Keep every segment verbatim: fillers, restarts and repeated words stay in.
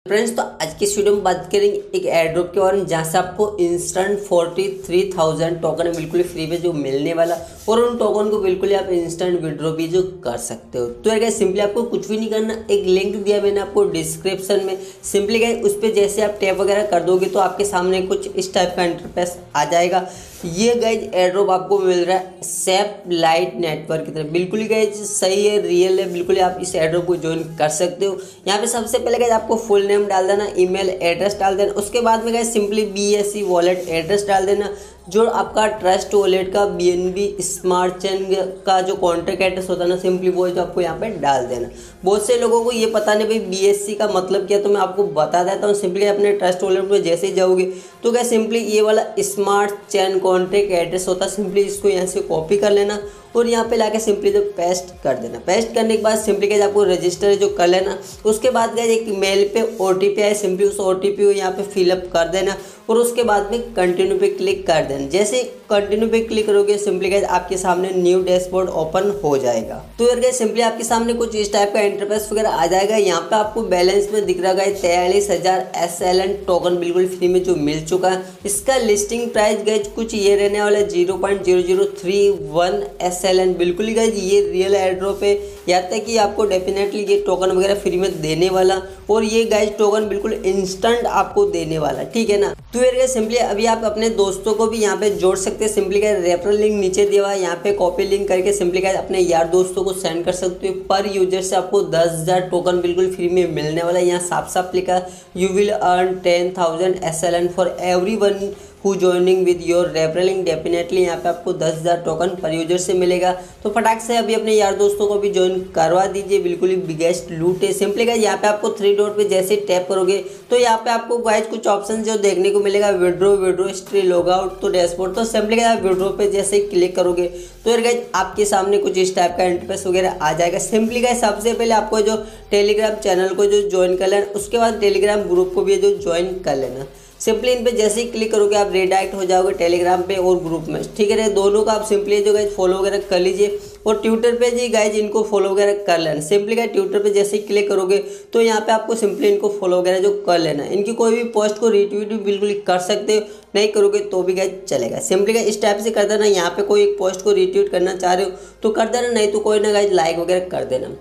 Friends, तो आज की इस वीडियो में बात करेंगे एक एयर ड्रॉप के बारे में, जहाँ से आपको instant forty three thousand token बिल्कुल फ्री में जो मिलने वाला और उन टोकन को बिल्कुल ही आप इंस्टेंट विड्रॉ भी जो कर सकते हो। तो यार सिंपली आपको कुछ भी नहीं करना, एक लिंक दिया मैंने आपको डिस्क्रिप्शन में, सिंपली गाइस उस पर जैसे आप टैप वगैरह कर दोगे तो आपके सामने कुछ इस टाइप का इंटरफेस आ जाएगा। ये गाइज एयर ड्रॉप आपको मिल रहा है सेप लाइट नेटवर्क की तरफ, बिल्कुल ही गाइज सही है, रियल है, बिल्कुल ही आप इस एयर ड्रॉप को ज्वाइन कर सकते हो। यहाँ पे सबसे पहले गाइज आपको फुल नेम डाल देना, ईमेल एड्रेस डाल देना, उसके बाद में guys simply BSC wallet address डाल देना, जो आपका ट्रस्ट वॉलेट का बीएनबी स्मार्ट चेन का जो कॉन्टैक्ट एड्रेस होता है ना, सिंपली वो जो आपको यहाँ पे डाल देना। बहुत से लोगों को ये पता नहीं भाई बीएससी का मतलब क्या, तो मैं आपको बता देता हूँ। सिंपली अपने ट्रस्ट वॉलेट में जैसे ही जाओगे तो क्या सिंपली ये वाला स्मार्ट चेन कॉन्टैक्ट एड्रेस होता है, सिंपली इसको यहाँ से कॉपी कर लेना और यहाँ पे लाके सिंपली जो पेस्ट कर देना। पेस्ट करने के बाद सिंपली गैस आपको रजिस्टर जो कर लेना, उसके बाद गैस एक मेल पे ओटीपी आए, सिंपली उस ओटीपी को यहाँ पे फिलअप कर देना और उसके बाद में कंटिन्यू पे क्लिक कर देना। जैसे कंटिन्यू पे क्लिक करोगे सिंपली गैस आपके सामने न्यू डैशबोर्ड ओपन हो जाएगा। तो यार गैस सिंपली आपके सामने कुछ इस टाइप का इंटरफेस वगैरह आ जाएगा। यहाँ पे आपको बैलेंस में दिख रहा है तैयालीस हजार एस एल एन टोकन बिल्कुल फ्री में जो मिल चुका है। इसका लिस्टिंग प्राइस गैस कुछ ये रहने वाला है zero point zero zero three one S L N, बिल्कुल ही गाइज ये रियल एयर ड्रॉप है, यहाँ तक कि आपको डेफिनेटली ये टोकन वगैरह फ्री में देने वाला और ये गाइज टोकन बिल्कुल इंस्टेंट आपको देने वाला, ठीक है ना। तो यार सिंपली अभी आप अपने दोस्तों को भी यहाँ पे जोड़ सकते हैं। सिंपली गाइज रेफरल लिंक नीचे दिया हुआ है, यहाँ पे कॉपी लिंक करके सिंपली गाइज अपने यार दोस्तों को सेंड कर सकते हो। पर यूजर से आपको दस हजार टोकन बिल्कुल फ्री में मिलने वाला है। यहाँ साफ साफ लिखा you will earn ten thousand S L N for every one who joining with your referral link. Definitely यहाँ पे आपको दस हज़ार टोकन पर यूजर से मिलेगा। तो फटाक से अभी अपने यार दोस्तों को भी ज्वाइन करवा दीजिए, बिल्कुल ही बिगेस्ट लूट है। सिंपली गाइज यहाँ पे आपको थ्री डॉट पे जैसे टैप करोगे तो यहाँ पे आपको गाइज कुछ ऑप्शन जो देखने को मिलेगा, withdraw, withdraw history, log out, तो डैशबोर्ड। तो सिंपली गाइज विड्रो पे जैसे क्लिक करोगे तो यार गाइज आपके सामने कुछ इस टाइप का इंटरफेस वगैरह आ जाएगा। सिंपली गाइज सबसे पहले आपको जो टेलीग्राम चैनल को जो ज्वाइन कर लेना, उसके बाद टेलीग्राम ग्रुप को भी जो ज्वाइन कर लेना। सिंपली इन पे जैसे ही क्लिक करोगे आप रिडायरेक्ट हो जाओगे टेलीग्राम पे और ग्रुप में, ठीक है। दोनों का आप सिंपली जो गाइज फॉलो वगैरह कर लीजिए और ट्विटर पे जी गाइज इनको फॉलो वगैरह कर लेना। सिंपली गाइज ट्विटर पे जैसे ही क्लिक करोगे तो यहाँ पे आपको सिंपली इनको फॉलो वगैरह जो कर लेना। इनकी कोई भी पोस्ट को रीट्वीट भी बिल्कुल कर सकते हो, नहीं करोगे तो भी गाइज चलेगा। सिंपली गाइज इस टाइप से कर देना। यहाँ पे कोई एक पोस्ट को रीट्वीट करना चाह रहे हो तो कर देना, नहीं तो कोई ना गाइज लाइक वगैरह कर देना।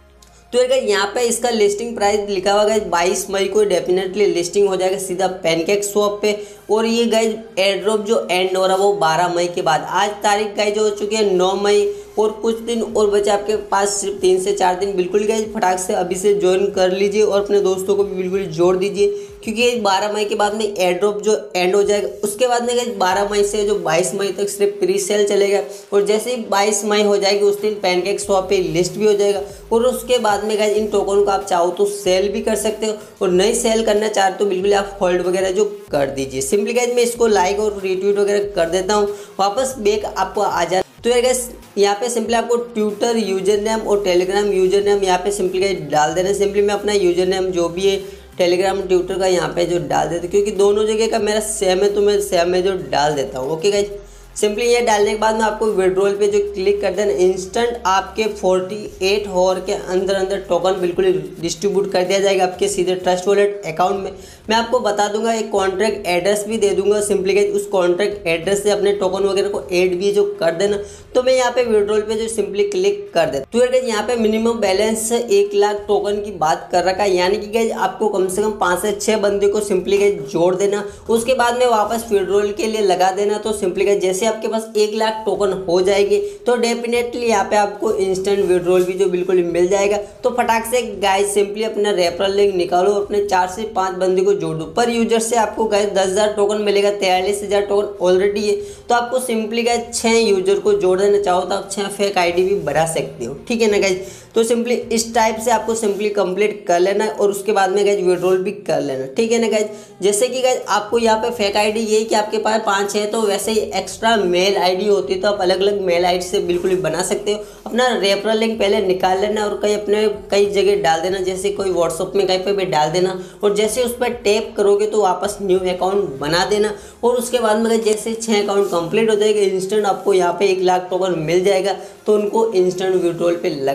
तो यार यहाँ पे इसका लिस्टिंग प्राइस लिखा हुआ है बाईस मई को डेफिनेटली लिस्टिंग हो जाएगा सीधा पैनकेक स्वैप पे। और ये गाइज एयर ड्रॉप जो एंड हो रहा है वो बारह मई के बाद। आज तारीख गाइज हो चुकी है नौ मई और कुछ दिन और बचे आपके पास, सिर्फ तीन से चार दिन। बिल्कुल गाइज फटाक से अभी से ज्वाइन कर लीजिए और अपने दोस्तों को भी बिल्कुल जोड़ दीजिए, क्योंकि बारह मई के बाद में एयर ड्रॉप जो एंड हो जाएगा। उसके बाद में गाइज बारह मई से जो बाईस मई तक सिर्फ प्री सेल चलेगा और जैसे ही बाईस मई हो जाएगी उस दिन पैनकेक स्वैप पे लिस्ट भी हो जाएगा। और उसके बाद में गाइज इन टोकन को आप चाहो तो सेल भी कर सकते हो और नहीं सेल करना चाहते तो बिल्कुल आप होल्ड वगैरह जो कर दीजिए। सिंपली गाइज मैं इसको लाइक और रीट्वीट वगैरह कर देता हूँ, वापस बैक आपको आ जाए। तो यार गाइस यहाँ पे सिंपली आपको ट्विटर यूजर नेम और टेलीग्राम यूजर नेम यहाँ पे सिंपली गाइस डाल देना। सिंपली मैं अपना यूजर नेम जो भी है टेलीग्राम ट्विटर का यहाँ पे जो डाल देता हूँ, क्योंकि दोनों जगह का मेरा सेम है तो मैं सेम में जो डाल देता हूँ। ओके गाइस, सिंपली ये डालने के बाद में आपको विड्रॉल पे जो क्लिक कर देना, इंस्टेंट आपके अड़तालीस आवर के अंदर अंदर टोकन बिल्कुल डिस्ट्रीब्यूट कर दिया जाएगा आपके सीधे ट्रस्ट वॉलेट अकाउंट में। मैं आपको बता दूंगा, एक कॉन्ट्रैक्ट एड्रेस भी दे दूंगा। सिंपली गाइस उस कॉन्ट्रैक्ट एड्रेस से अपने टोकन वगैरह को ऐड भी जो कर देना। तो मैं यहाँ पे विड्रॉल पे जो सिंपली क्लिक कर देता। तो गाइस यहाँ पे मिनिमम बैलेंस एक लाख टोकन की बात कर रखा है, यानी कि गाइस आपको कम से कम पाँच से छः बंदे को सिंपली गाइस जोड़ देना, उसके बाद में वापस विड्रॉल के लिए लगा देना। तो सिंपली गाइस जैसे आपके पास एक लाख टोकन हो जाएंगे तो डेफिनेटली यहाँ पे आपको इंस्टेंट विड्रॉल भी जो बिल्कुल मिल जाएगा। तो फटाक से गाइस सिंपली अपना रेफरल लिंक निकालो और अपने चार से पाँच बंदे को जोड़ दो। पर यूजर से आपको गाइस दस हज़ार टोकन मिलेगा, तैयालीस हज़ार टोकन ऑलरेडी है। तो आपको सिंपली गाइस छः यूजर को जोड़ देना, चाहो तो आप छः फेक आईडी भी बना सकते हो, ठीक है ना गाइस। तो सिंपली इस टाइप से आपको सिंपली कंप्लीट कर लेना और उसके बाद में गाइस विड्रॉल भी कर लेना, ठीक है ना गाइस। जैसे कि गाइस आपको यहाँ पे फेक आईडी ये कि आपके पास पाँच है, तो वैसे ही एक्स्ट्रा मेल आईडी होती है तो आप अलग अलग मेल आईडी से बिल्कुल ही बना सकते हो। अपना रेफरल लिंक पहले निकाल लेना और कहीं अपने कई जगह डाल देना, जैसे कोई व्हाट्सअप में कहीं पे भी डाल देना और जैसे उस पर टैप करोगे तो वापस न्यू अकाउंट बना देना। और उसके बाद में जैसे छः अकाउंट कंप्लीट हो जाएगा इंस्टेंट आपको यहाँ पे एक लाख टोकन मिल जाएगा। तो उनको इंस्टेंट विड्रॉल पे लगा दीजिए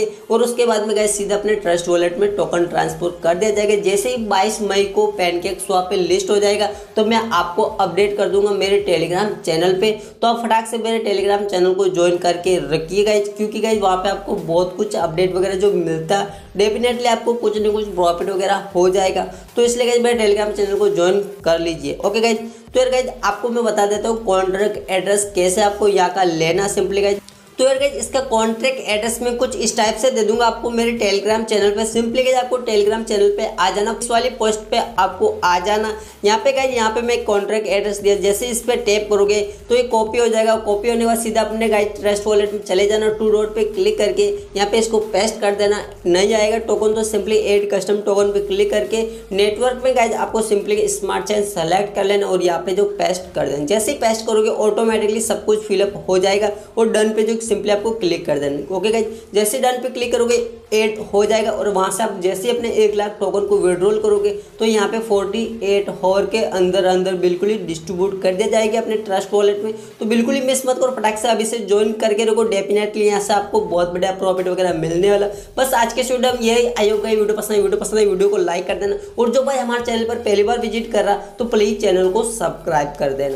के और उसके बाद में गाइस सीधा अपने ट्रस्ट वॉलेट में टोकन ट्रांसफर कर दिया जाएगा। जैसे ही बाईस मई को पैनकेक स्वैप पे लिस्ट हो जाएगा तो मैं आपको अपडेट कर दूंगा मेरे टेलीग्राम चैनल पे। तो आप फटाक से मेरे टेलीग्राम चैनल को ज्वाइन करके रखिए गाइस, क्योंकि गाइस वहाँ पे आपको बहुत कुछ अपडेट वगैरह जो मिलता है डेफिनेटली आपको कुछ न कुछ प्रॉफिट वगैरह हो जाएगा। तो इसलिए गाइस मेरे टेलीग्राम चैनल को ज्वाइन कर लीजिए। ओके गाइस, तो यार गाइस आपको मैं बता देता हूँ कॉन्ट्रैक्ट एड्रेस कैसे आपको यहाँ का लेना सिंपली गाइस। तो यार गाइस इसका कॉन्ट्रैक्ट एड्रेस में कुछ इस टाइप से दे दूंगा आपको मेरे टेलीग्राम चैनल पे। सिंपली गाइस आपको टेलीग्राम चैनल पे आ जाना, इस वाली पोस्ट पे आपको आ जाना। यहाँ पे गाइस यहाँ पे मैं कॉन्ट्रैक्ट एड्रेस दिया, जैसे इस पे टैप करोगे तो ये कॉपी हो जाएगा। कॉपी होने के बाद सीधा अपने गाइस ट्रस्ट वॉलेट में चले जाना, टू डॉट पे क्लिक करके यहाँ पे इसको पेस्ट कर देना। नहीं आएगा टोकन तो सिंपली एड कस्टम टोकन पे क्लिक करके नेटवर्क में गाइस आपको सिंपली स्मार्ट चेन सेलेक्ट कर लेना और यहाँ पे जो पेस्ट कर देना। जैसे ही पेस्ट करोगे ऑटोमेटिकली सब कुछ फिलअप हो जाएगा और डन पे जो सिंपली आपको क्लिक कर देना। ओके गाइस, जैसे डन पे क्लिक करोगे ऐड हो जाएगा और वहां से आप जैसे अपने एक लाख टोकन को विड्रॉल करोगे तो यहाँ पे अड़तालीस हॉर के अंदर अंदर बिल्कुल ही डिस्ट्रीब्यूट कर दिया जाएगा अपने ट्रस्ट वॉलेट में। तो बिल्कुल ही मिस मत करो, फटाक से अभी से ज्वाइन करके रखो, डेफिनेटली यहाँ से आपको बहुत बढ़िया प्रॉफिट वगैरह मिलने वाला। बस आज के वीडियो में यही, आई होप वीडियो पसंद वीडियो पसंद है वीडियो को लाइक कर देना और जो भाई हमारे चैनल पर पहली बार विजिट कर रहा तो प्लीज चैनल को सब्सक्राइब कर देना।